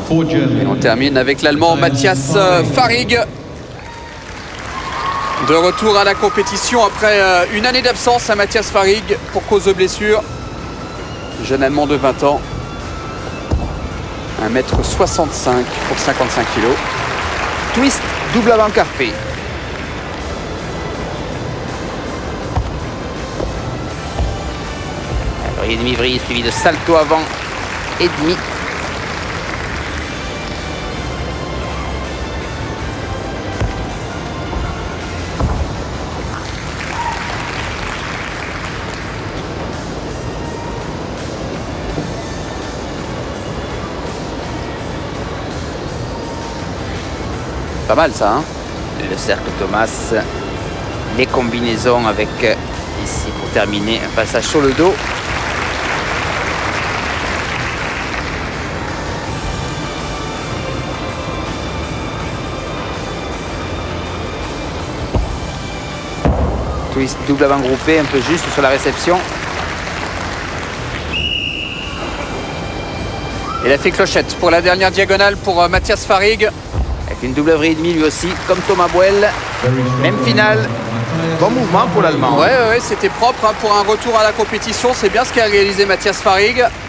Et on termine avec l'Allemand Matthias Fahrig. De retour à la compétition après une année d'absence à Matthias Fahrig pour cause de blessure. Jeune Allemand de 20 ans. 1m65 pour 55 kg. Twist double avant carpé. Alors, il y a demi-vrille suivi de salto avant et demi. Pas mal ça, hein? Le cercle Thomas, les combinaisons avec ici pour terminer un passage sur le dos. Twist double avant groupé, un peu juste sur la réception. Il a fait clochette pour la dernière diagonale pour Matthias Fahrig. Avec une double vrille et demi lui aussi, comme Thomas Buell. Même finale. Bon mouvement pour l'Allemand. Ouais, c'était propre hein, pour un retour à la compétition. C'est bien ce qu'a réalisé Matthias Fahrig.